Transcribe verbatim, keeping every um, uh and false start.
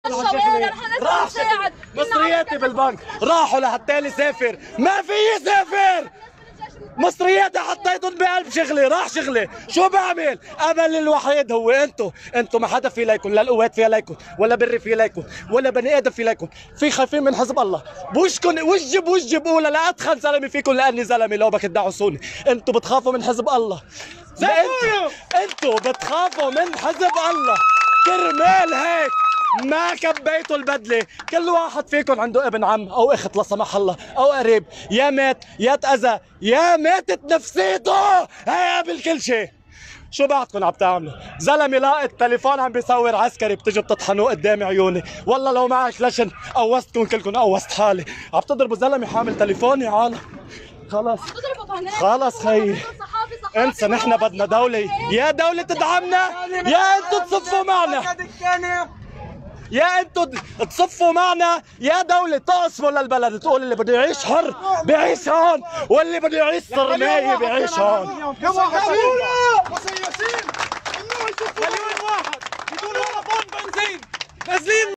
الشوارع راح نساعد مصرياتي بالبنك راحوا لحتى سافر، ما في يسافر. مصرياتي حطيتهم بقلب شغلي، راح شغلي، شو بعمل؟ امل الوحيد هو انتو، انتو ما حدا في ليكم، لا القوات في ليكم، ولا بري في ليكم، ولا بني ادم في ليكم، في خايفين من حزب الله، بوشكن وجه بوجه بقول لا اتخن زلمه فيكم لاني زلمه لو بدك تدعسوني، انتو بتخافوا من حزب الله، انتو انتو بتخافوا من حزب الله، كرمال هيك ما كبيتوا البدله، كل واحد فيكم عنده ابن عم او اخت لا سمح الله او قريب، يا مات يا تأذى يا ماتت نفسيته، هي قبل كل شيء. شو بعدكم عم تعملوا؟ زلمه لاقط تليفون عم بيصور عسكري بتجوا بتطحنوه قدام عيوني، والله لو معك لشن قوستكم كلكم، قوست حالي، عم تضربوا زلمه حامل تليفون يا عالم. خلص خلص خيي انسى، نحن بدنا دولة، يا دولة تدعمنا يا انتو تصفوا معنا، يا انتو تصفوا معنا يا دولة تقسموا للبلد، تقول اللي بده يعيش حر بيعيش هون واللي بده يعيش صرماية بيعيش هون.